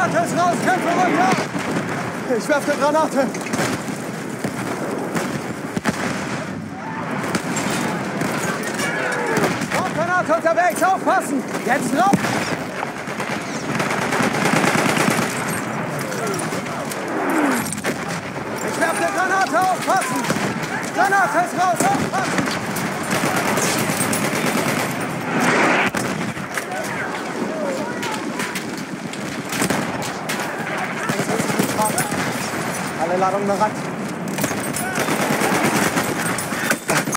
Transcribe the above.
Granate ist raus, Köpfe runter! Ich werfe eine Granate! Granate unterwegs, aufpassen! Jetzt raus! Ich werfe eine Granate, aufpassen! Granate ist raus, aufpassen! Alle Ladungen bereit.